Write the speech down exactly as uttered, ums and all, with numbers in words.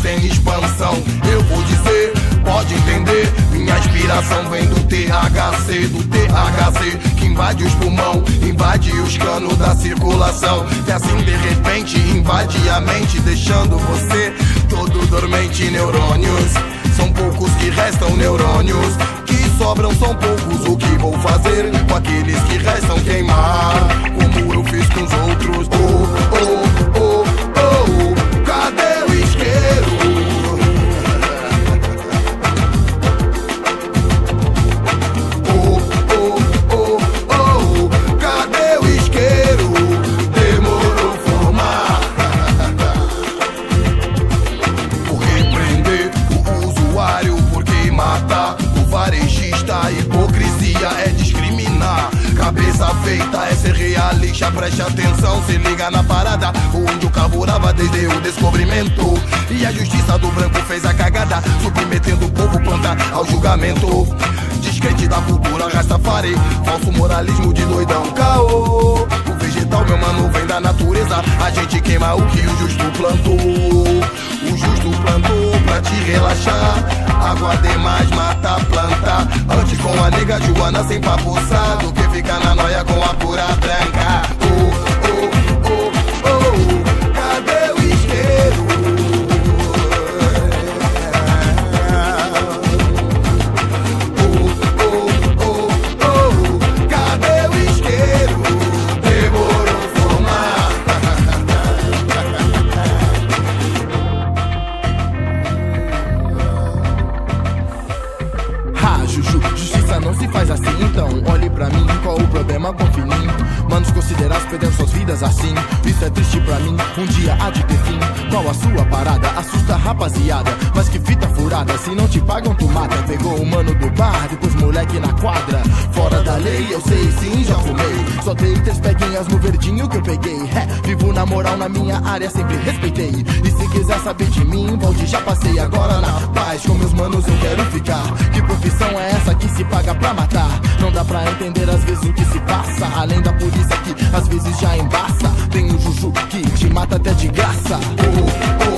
sem expansão. Eu vou dizer, pode entender, minha inspiração vem do T H C, do T H C que invade os pulmão, invade os canos da circulação, e assim de repente invade a mente, deixando você todo dormente. Neurônios, são poucos que restam neurônios, que sobram são poucos. O que vou fazer com aqueles que restam? Queimar, como eu fiz com os outros. Oh, oh, oh, oh, cadê o isqueiro? Oh, oh, oh, oh, cadê o isqueiro? Demorou formar. Vou repreender o usuário porque matar o varejista. Hipocrisia é discriminar. Cabeça feita é ser realista, preste atenção, se liga na parada. O índio carburava desde o descobrimento, e a justiça do branco fez a cagada, submetendo o povo planta ao julgamento. Descrente da cultura Rastafari, falso moralismo de doidão caô. O vegetal, meu mano, vem da natureza, a gente queima o que o justo plantou. O justo plantou pra te relaxar, água demais mata a planta. Antes com a nega Joana sem papuçar, do que ficar na noia com a pura branca. Oh, oh, oh, oh, cadê o isqueiro? Oh, oh, oh, oh, cadê o isqueiro? Demorou formar. Ha, Juju, justiça não se faz assim, então olhe pra mim, qual o problema com fininho? Manos considerados perdendo suas vidas assim, isso é triste pra mim, um dia há de ter fim. Qual a sua parada? Assusta a rapaziada, mas que fita furada, se não te pagam tu mata. Pegou o mano do bar, depois moleque na quadra, fora da lei, eu sei sim, já fumei. Só dei três peguinhas no verdinho que eu peguei. É, vivo na moral na minha área, sempre respeitei. E se quiser saber de mim, volte, já passei. Agora na paz, com meus manos eu quero ficar. Que profissão é essa que se paga pra matar? Não dá pra entender às vezes o que se passa, além da polícia que às vezes já embaça. Tem um Juju que te mata até de graça. Oh, oh.